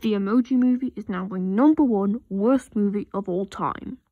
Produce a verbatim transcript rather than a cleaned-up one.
The Emoji Movie is now my number one worst movie of all time.